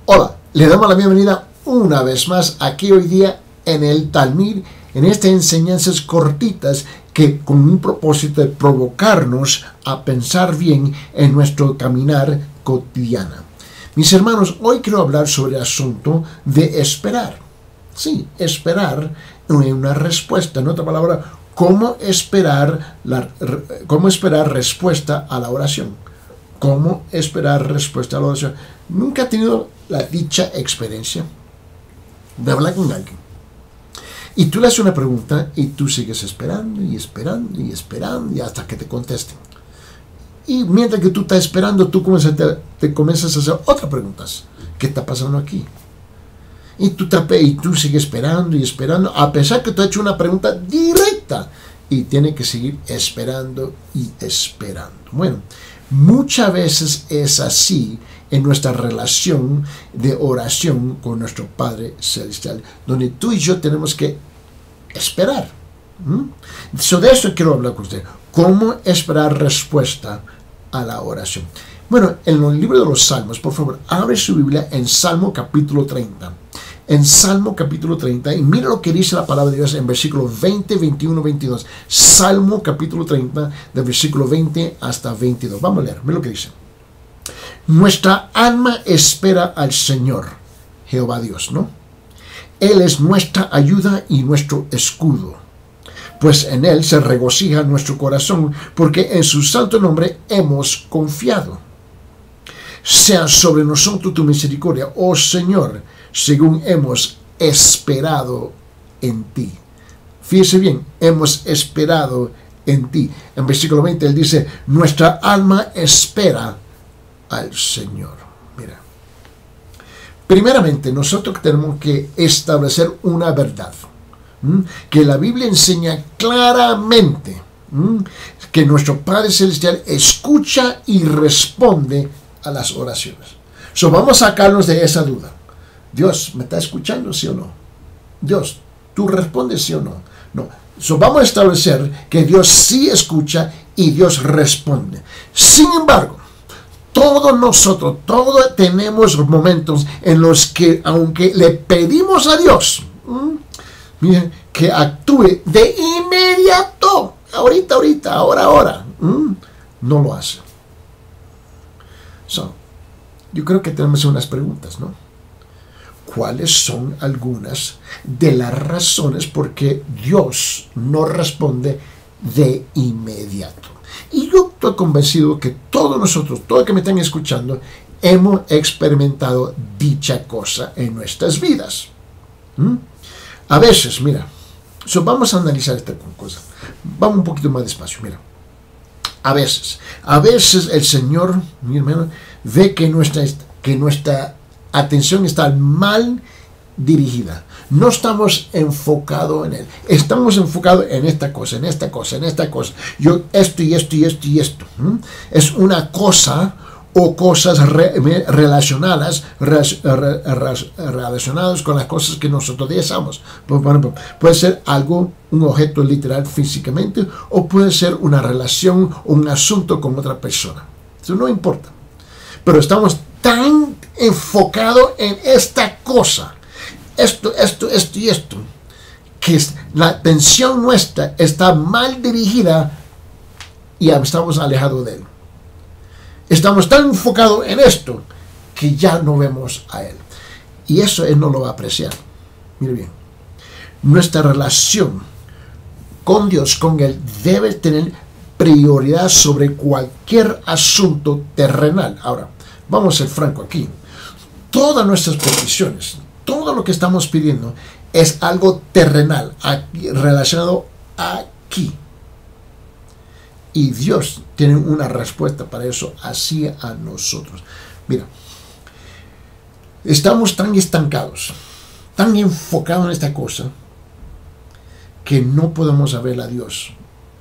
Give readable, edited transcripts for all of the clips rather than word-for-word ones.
Hola, le damos la bienvenida una vez más aquí hoy día en el Talmud, en estas enseñanzas cortitas que con un propósito de provocarnos a pensar bien en nuestro caminar cotidiano. Mis hermanos, hoy quiero hablar sobre el asunto de esperar. Sí, esperar una respuesta. En otra palabra, cómo esperar respuesta a la oración. ¿Cómo esperar respuesta a la oración? Nunca he tenido la dicha experiencia de hablar con alguien. Y tú le haces una pregunta y tú sigues esperando y esperando y esperando y hasta que te contesten. Y mientras que tú estás esperando, tú te comienzas a hacer otras preguntas. ¿Qué está pasando aquí? Y tú sigues esperando y esperando, a pesar que tú has hecho una pregunta directa. Y tienes que seguir esperando y esperando. Bueno, muchas veces es así en nuestra relación de oración con nuestro Padre Celestial, donde tú y yo tenemos que esperar. De eso quiero hablar con usted. ¿Cómo esperar respuesta a la oración? Bueno, en el libro de los Salmos, por favor, abre su Biblia en Salmo capítulo 30. En Salmo capítulo 30, y mira lo que dice la palabra de Dios en versículos 20, 21, 22. Salmo capítulo 30, del versículo 20 hasta 22. Vamos a leer, mira lo que dice. Nuestra alma espera al Señor, Jehová Dios, ¿no? Él es nuestra ayuda y nuestro escudo. Pues en Él se regocija nuestro corazón, porque en su santo nombre hemos confiado. Sea sobre nosotros tu misericordia, oh Señor, según hemos esperado en ti. Fíjese bien, hemos esperado en ti. En versículo 20 él dice, nuestra alma espera al Señor. Mira, primeramente nosotros tenemos que establecer una verdad, que la Biblia enseña claramente, que nuestro Padre Celestial escucha y responde a las oraciones. Vamos a sacarnos de esa duda. Dios, ¿me está escuchando, sí o no? Dios, ¿tú respondes, sí o no? No. Vamos a establecer que Dios sí escucha y Dios responde. Sin embargo, todos tenemos momentos en los que, aunque le pedimos a Dios, miren, que actúe de inmediato, ahorita, ahora, no lo hace. Yo creo que tenemos unas preguntas, ¿no? ¿Cuáles son algunas de las razones por qué Dios no responde de inmediato? Y yo estoy convencido que todos nosotros, todos los que me están escuchando, hemos experimentado dicha cosa en nuestras vidas. A veces, mira, vamos a analizar esta cosa. Vamos un poquito más despacio, mira. A veces el Señor, mi hermano, ve que nuestra atención está mal dirigida. No estamos enfocados en Él. Estamos enfocados en esta cosa. Yo, esto y esto. Es una cosa o cosas relacionadas con las cosas que nosotros deseamos. Por ejemplo, puede ser algo, un objeto literal físicamente, o puede ser una relación o un asunto con otra persona. Eso no importa. Pero estamos tan enfocados en esta cosa, esto y esto, que la atención nuestra está mal dirigida y estamos alejados de Él. Estamos tan enfocados en esto que ya no vemos a Él. Y eso Él no lo va a apreciar. Mire bien, nuestra relación con Dios, con Él, debe tener prioridad sobre cualquier asunto terrenal. Ahora, vamos a ser francos aquí. Todas nuestras peticiones, todo lo que estamos pidiendo es algo terrenal, relacionado aquí. Y Dios tiene una respuesta para eso hacia a nosotros. Mira, estamos tan estancados, tan enfocados en esta cosa, que no podemos ver a Dios.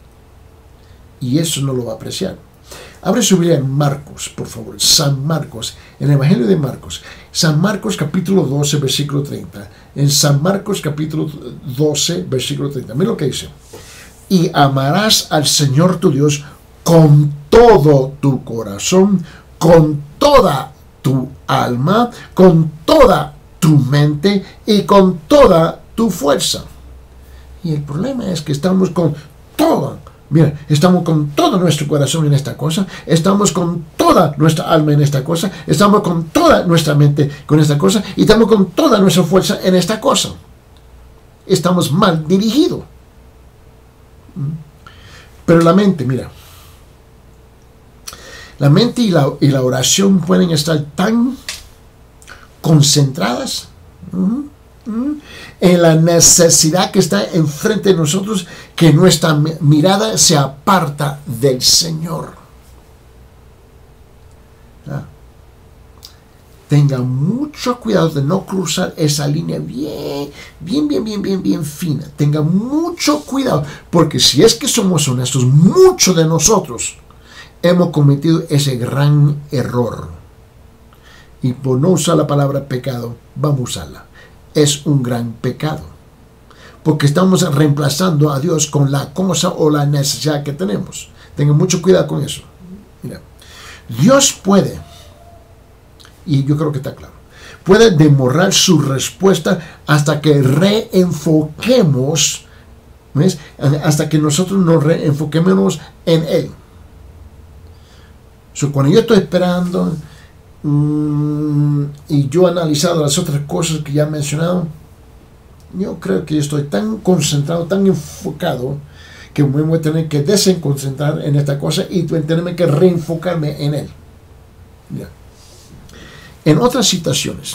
Y eso no lo va a apreciar. Abre su Biblia en Marcos, por favor. San Marcos, en el Evangelio de Marcos. San Marcos capítulo 12, versículo 30. En San Marcos capítulo 12, versículo 30. Mira lo que dice. Y amarás al Señor tu Dios con todo tu corazón, con toda tu alma, con toda tu mente y con toda tu fuerza. Y el problema es que estamos con estamos con todo nuestro corazón en esta cosa, estamos con toda nuestra alma en esta cosa, estamos con toda nuestra mente con esta cosa y estamos con toda nuestra fuerza en esta cosa. Estamos mal dirigidos. Pero la mente, mira, la mente y la oración pueden estar tan concentradas en la necesidad que está enfrente de nosotros que nuestra mirada se aparta del Señor. Tenga mucho cuidado de no cruzar esa línea bien fina. Tenga mucho cuidado, porque si es que somos honestos, muchos de nosotros hemos cometido ese gran error. Y por no usar la palabra pecado, vamos a usarla. Es un gran pecado, porque estamos reemplazando a Dios con la cosa o la necesidad que tenemos. Tengan mucho cuidado con eso. Mira, Dios puede, y yo creo que está claro, puede demorar su respuesta hasta que reenfoquemos, ¿ves? Hasta que nosotros nos reenfoquemos en Él. Cuando yo estoy esperando y yo he analizado las otras cosas que ya he mencionado, yo creo que estoy tan concentrado, tan enfocado, que me voy a tener que desenconcentrar en esta cosa y tenerme que reenfocarme en Él. Ya. En otras situaciones,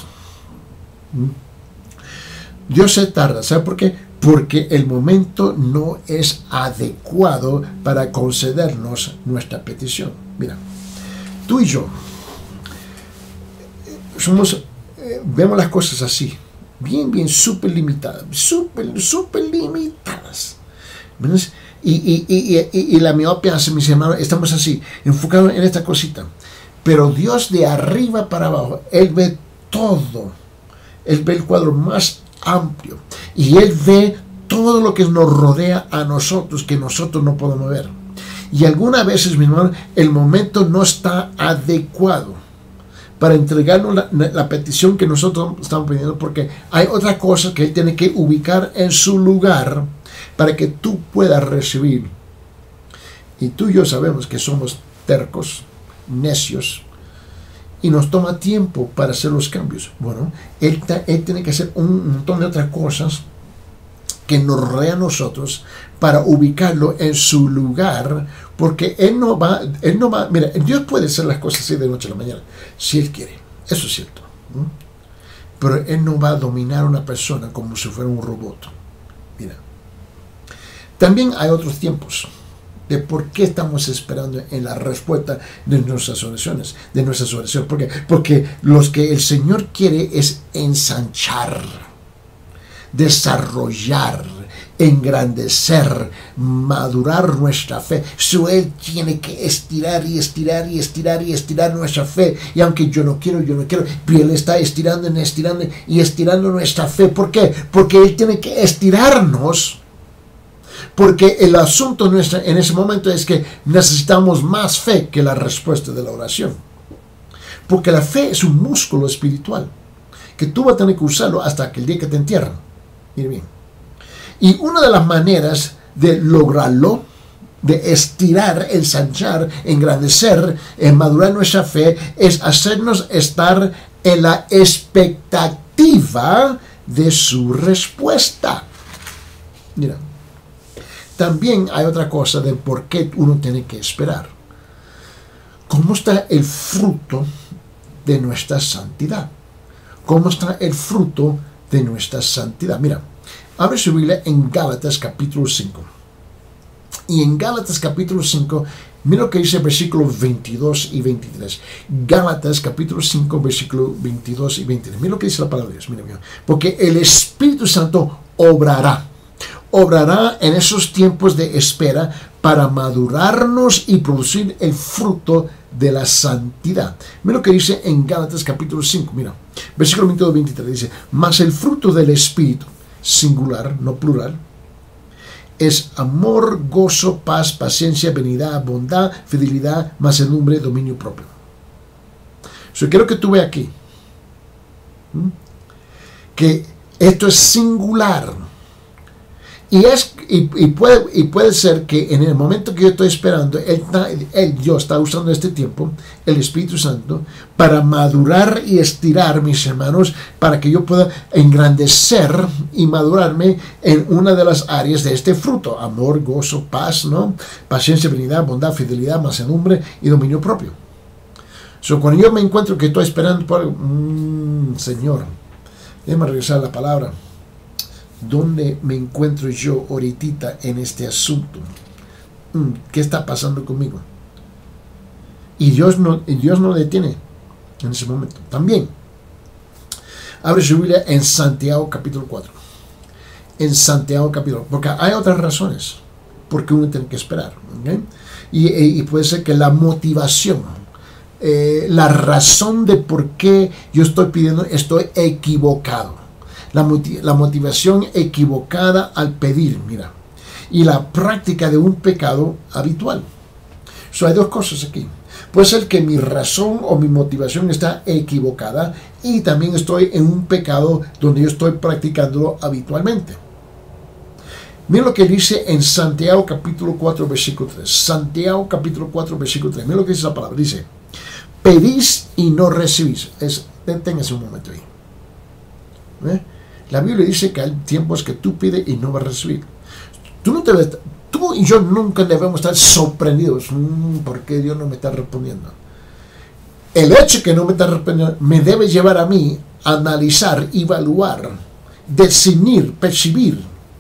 Dios se tarda. ¿Sabe por qué? Porque el momento no es adecuado para concedernos nuestra petición. Mira, tú y yo vemos las cosas así, bien súper limitadas, súper limitadas. Y la miopia hace, mis hermanos, estamos así, enfocados en esta cosita. Pero Dios, de arriba para abajo, Él ve todo. Él ve el cuadro más amplio. Y Él ve todo lo que nos rodea a nosotros, que nosotros no podemos ver. Y algunas veces, mi hermano, el momento no está adecuado para entregarnos la petición que nosotros estamos pidiendo, porque hay otra cosa que Él tiene que ubicar en su lugar para que tú puedas recibir. Y tú y yo sabemos que somos tercos, necios, y nos toma tiempo para hacer los cambios. Bueno, Él tiene que hacer un montón de otras cosas que nos rodea a nosotros para ubicarlo en su lugar, porque Él no va, mira, Dios puede hacer las cosas así de noche a la mañana, si Él quiere, eso es cierto, ¿no? Pero Él no va a dominar a una persona como si fuera un robot. Mira, también hay otros tiempos de por qué estamos esperando en la respuesta de nuestras oraciones, ¿Por qué? Porque lo que el Señor quiere es ensanchar, desarrollar, engrandecer, madurar nuestra fe. Él tiene que estirar nuestra fe. Y aunque yo no quiero, pero Él está estirando nuestra fe. ¿Por qué? Porque Él tiene que estirarnos. Porque el asunto en ese momento es que necesitamos más fe que la respuesta de la oración. Porque la fe es un músculo espiritual que tú vas a tener que usarlo hasta que el día que te entierran. Mire bien. Y una de las maneras de lograrlo, de estirar, ensanchar, engrandecer, madurar nuestra fe, es hacernos estar en la expectativa de su respuesta. Mira. También hay otra cosa de por qué uno tiene que esperar. ¿Cómo está el fruto de nuestra santidad? ¿Cómo está el fruto de nuestra santidad? Mira, abre su Biblia en Gálatas capítulo 5. Y en Gálatas capítulo 5, mira lo que dice versículos 22 y 23. Gálatas capítulo 5, versículos 22 y 23. Mira lo que dice la palabra de Dios. Mira. Porque el Espíritu Santo obrará en esos tiempos de espera para madurarnos y producir el fruto de la santidad. Mira lo que dice en Gálatas capítulo 5, mira, versículo 22-23, dice, mas el fruto del Espíritu, singular, no plural, es amor, gozo, paz, paciencia, benignidad, bondad, fidelidad, mansedumbre, dominio propio. Quiero que tú veas aquí Que esto es singular. Y puede ser que en el momento que yo estoy esperando, Dios está usando este tiempo, el Espíritu Santo, para madurar y estirar, mis hermanos, para que yo pueda engrandecer y madurarme en una de las áreas de este fruto: amor, gozo, paz, ¿no? Paciencia, benignidad, bondad, fidelidad, mansedumbre y dominio propio. Cuando yo me encuentro que estoy esperando por algo, Señor, déjame regresar a la palabra. ¿Dónde me encuentro yo ahorita en este asunto? ¿Qué está pasando conmigo? Y Dios no detiene en ese momento. También, abre su Biblia en Santiago capítulo 4. En Santiago capítulo 4. Porque hay otras razones por qué uno tiene que esperar. ¿Okay? Y puede ser que la motivación, la razón de por qué yo estoy pidiendo, estoy equivocado. La motivación equivocada al pedir, mira, y la práctica de un pecado habitual. Hay dos cosas aquí. Puede ser que mi razón o mi motivación está equivocada y también estoy en un pecado donde yo estoy practicándolo habitualmente. Mira lo que dice en Santiago capítulo 4, versículo 3. Santiago capítulo 4, versículo 3. Mira lo que dice la palabra. Dice: pedís y no recibís. Deténgase un momento ahí. La Biblia dice que hay tiempos que tú pides y no vas a recibir. Tú y yo nunca debemos estar sorprendidos. ¿Por qué Dios no me está respondiendo? El hecho que no me está respondiendo me debe llevar a mí a analizar, evaluar, discernir, percibir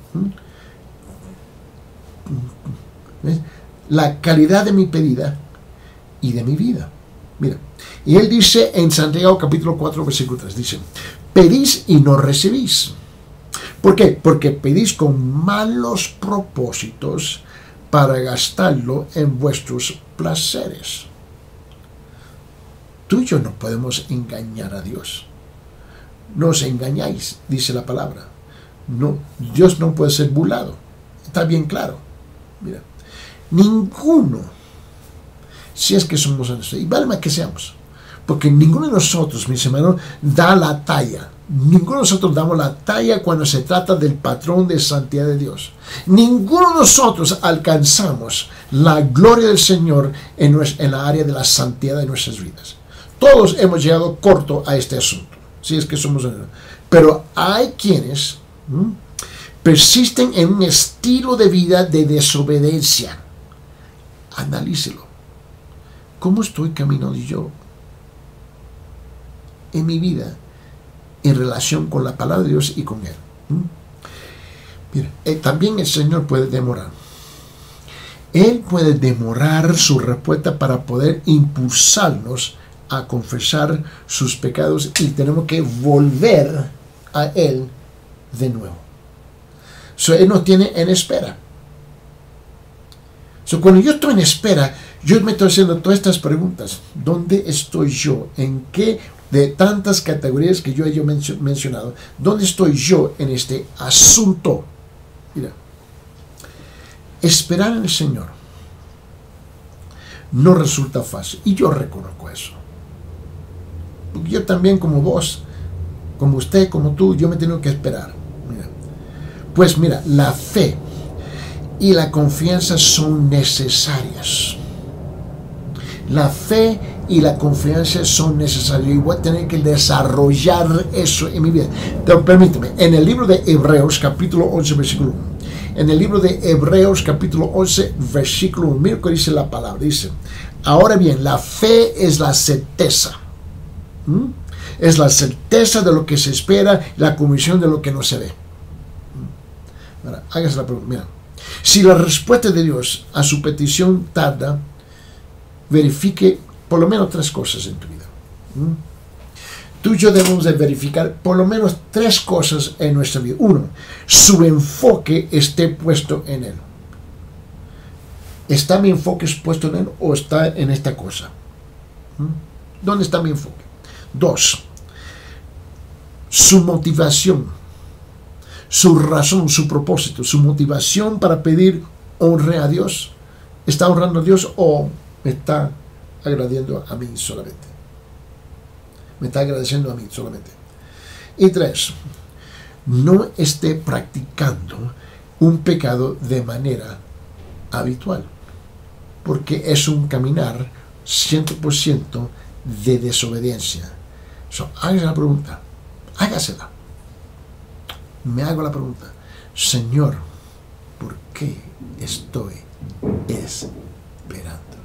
la calidad de mi pedida y de mi vida. Mira, y él dice en Santiago capítulo 4, versículo 3, dice: pedís y no recibís. ¿Por qué? Porque pedís con malos propósitos para gastarlo en vuestros placeres. Tú y yo no podemos engañar a Dios. No os engañáis, dice la palabra. No, Dios no puede ser burlado. Está bien claro. Mira, ninguno, si es que somos honestos, y vale más que seamos, porque ninguno de nosotros, mis hermanos, da la talla. Ninguno de nosotros damos la talla cuando se trata del patrón de santidad de Dios. Ninguno de nosotros alcanzamos la gloria del Señor en la área de la santidad de nuestras vidas. Todos hemos llegado corto a este asunto, si es que somos honestos. Pero hay quienes persisten en un estilo de vida de desobediencia. Analícelo. ¿Cómo estoy caminando yo en mi vida en relación con la palabra de Dios y con Él? Mira, también el Señor puede demorar. Él puede demorar su respuesta para poder impulsarnos a confesar sus pecados, y tenemos que volver a Él de nuevo. Él nos tiene en espera. Cuando yo estoy en espera, yo me estoy haciendo todas estas preguntas. ¿Dónde estoy yo? ¿En qué de tantas categorías que yo he mencionado? ¿Dónde estoy yo en este asunto? Mira, esperar en el Señor no resulta fácil, y yo reconozco eso. Porque yo también, como vos, como usted, como tú, yo me tengo que esperar. Mira. Pues mira, la fe y la confianza son necesarias. La fe y la confianza son necesarias. Y voy a tener que desarrollar eso en mi vida. Pero permíteme, en el libro de Hebreos, capítulo 11, versículo 1. En el libro de Hebreos, capítulo 11, versículo 1. Mira lo que dice la palabra. Dice: ahora bien, la fe es la certeza. Es la certeza de lo que se espera, la convicción de lo que no se ve. Ahora, hágase la pregunta. Mira, si la respuesta de Dios a su petición tarda, verifique por lo menos 3 cosas en tu vida. Tú y yo debemos de verificar por lo menos 3 cosas en nuestra vida. 1, su enfoque esté puesto en Él. ¿Está mi enfoque puesto en Él o está en esta cosa? ¿Dónde está mi enfoque? 2, su motivación, su razón, su propósito, su motivación para pedir honre a Dios. ¿Está honrando a Dios o me está agradeciendo a mí solamente? Me está agradeciendo a mí solamente. Y 3, no esté practicando un pecado de manera habitual, porque es un caminar 100% de desobediencia. Hágase la pregunta, hágasela. Me hago la pregunta, Señor, ¿por qué estoy esperando?